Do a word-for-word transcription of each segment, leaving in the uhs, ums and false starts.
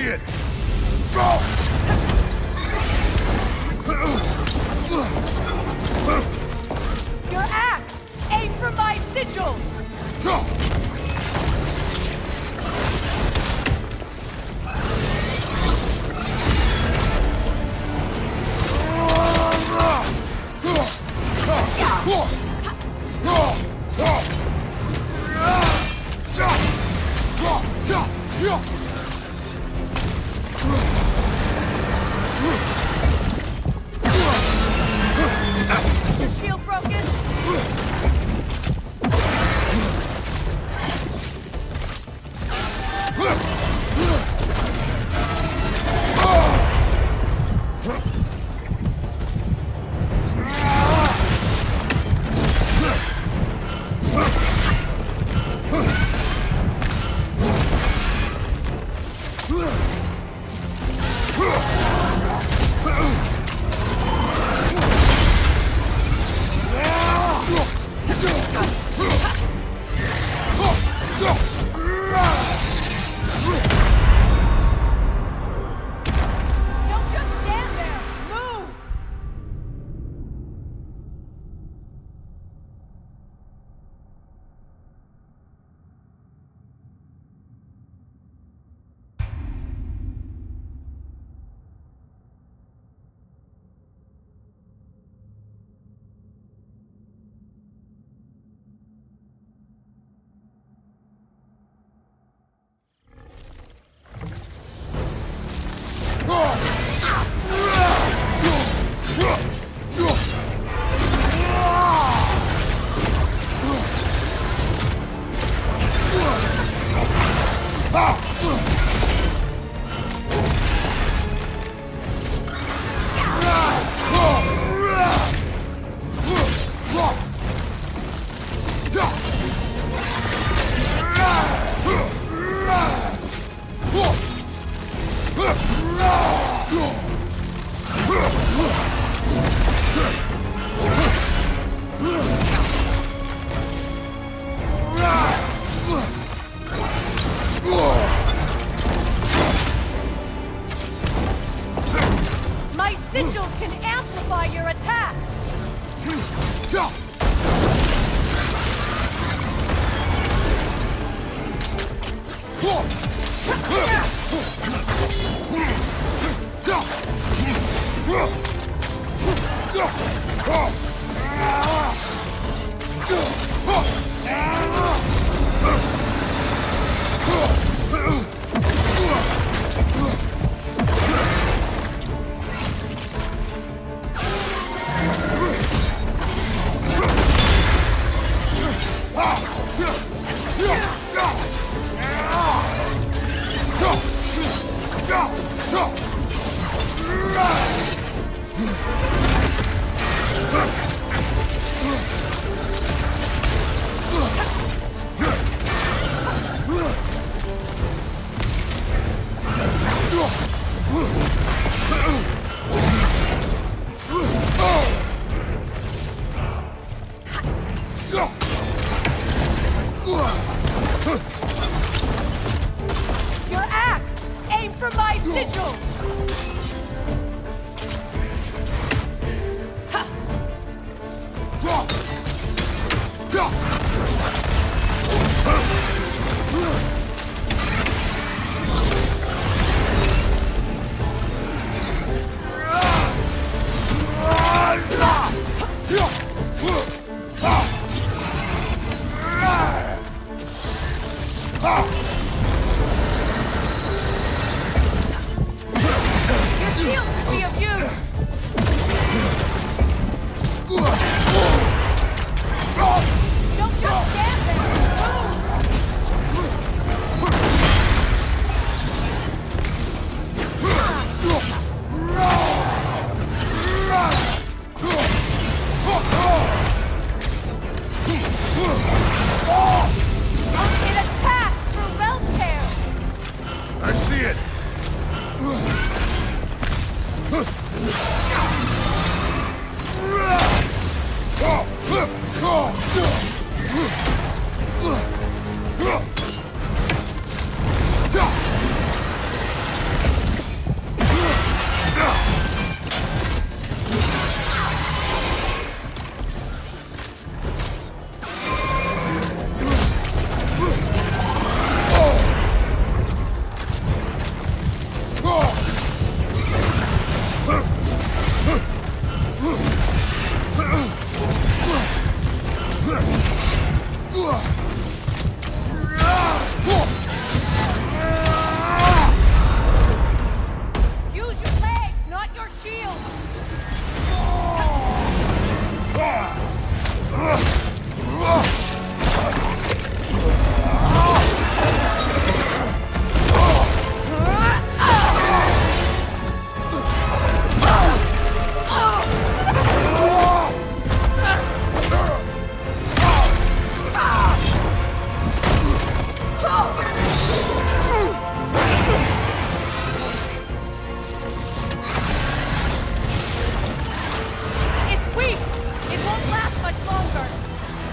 it! Your axe! Aim for my sigils! Shield broken! Don't just stand there! Move! My sigils can amplify your attacks! Your axe! Aim for my sigils! Your shield could be of use! Don't just stand there! It attacks through realm tear! I see it!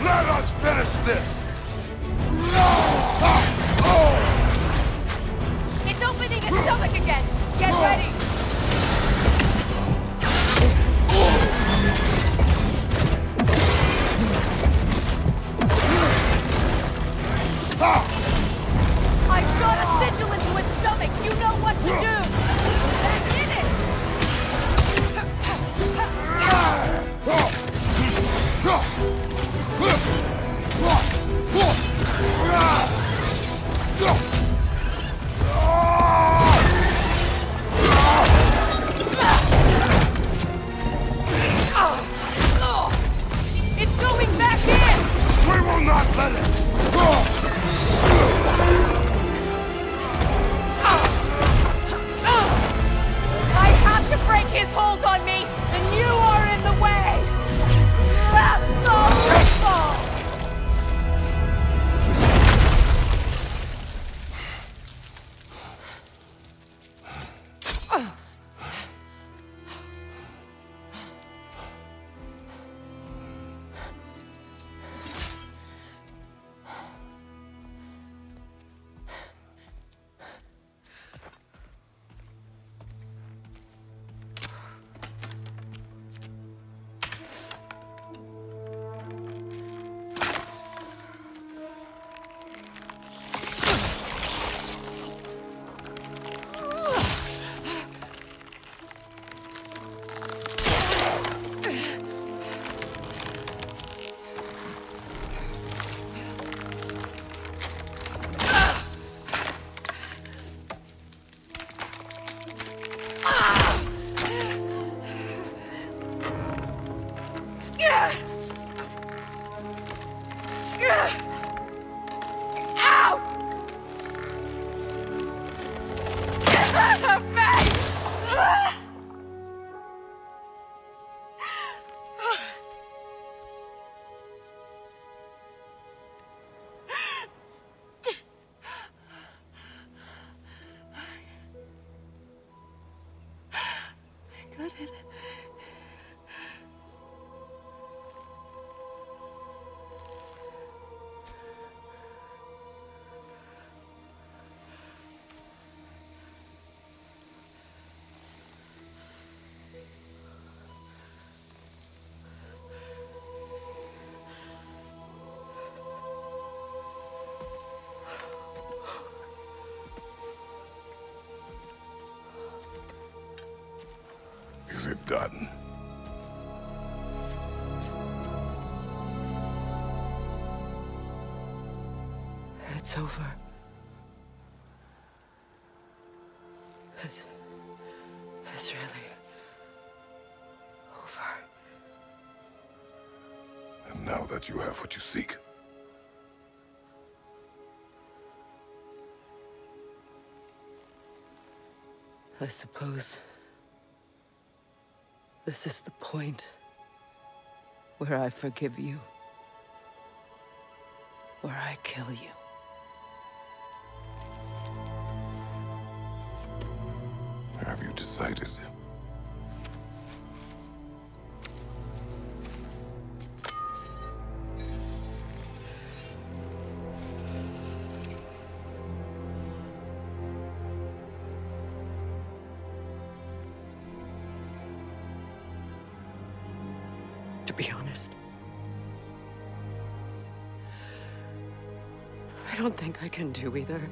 Let us finish this! It's opening its stomach again! Get ready! I shot a sigil into its stomach! You know what to do! That did it! It's going back in! We will not let it! I have to break his hold on me, and you are in the way! That's the ritual! Is it done? It's over. It's... It's really... over. And now that you have what you seek, I suppose... this is the point where I forgive you. Where I kill you. have you decided? To be honest, I don't think I can do either.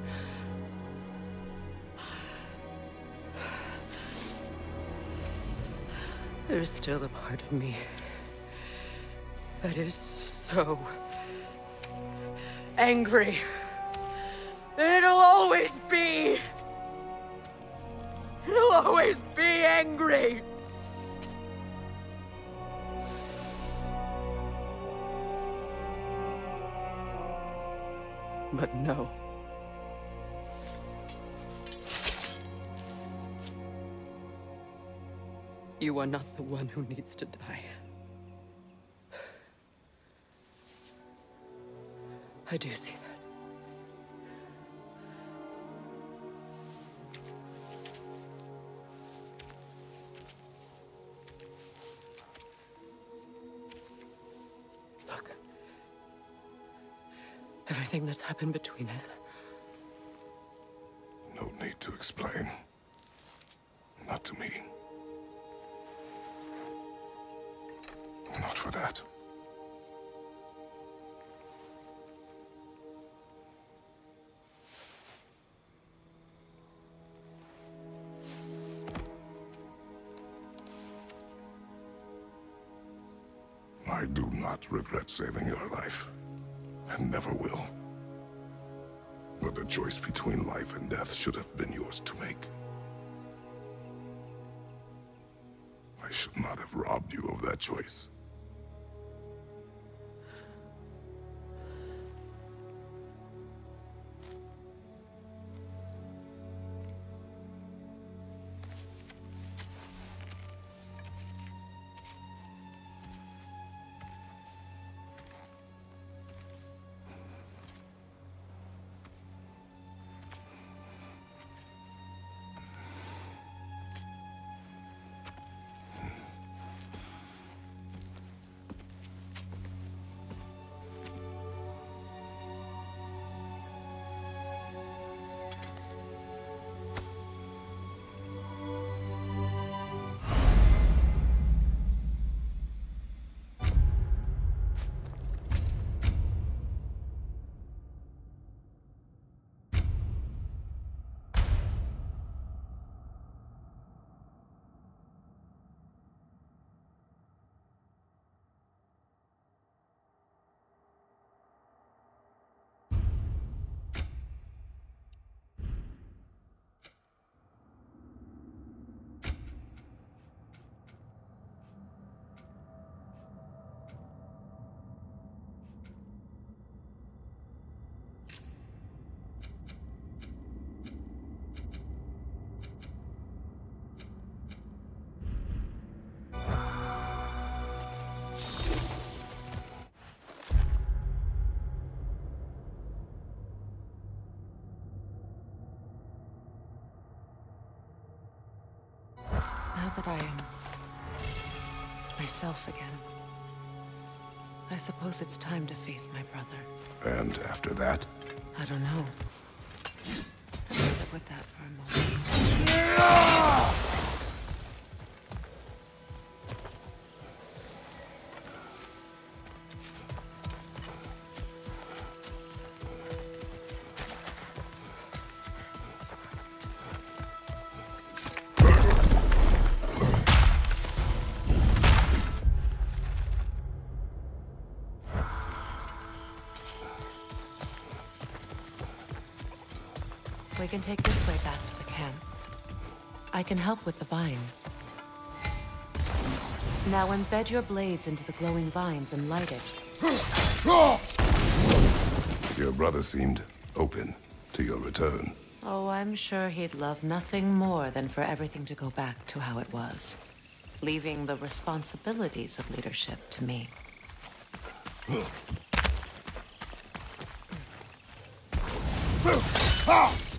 There's still a part of me that is so angry. And it'll always be. It'll always be angry. But no. You are not the one who needs to die. I do see that. Look, Everything that's happened between us. No need to explain. Not to me. Not for that. I do not regret saving your life, and never will. But the choice between life and death should have been yours to make. I should not have robbed you of that choice. Now that I am myself again, I suppose it's time to face my brother. And after that? I don't know. Sit with that for a moment. We can take this way back to the camp. I can help with the vines. Now embed your blades into the glowing vines and light it. Your brother seemed open to your return. Oh, I'm sure he'd love nothing more than for everything to go back to how it was, leaving the responsibilities of leadership to me. Ah!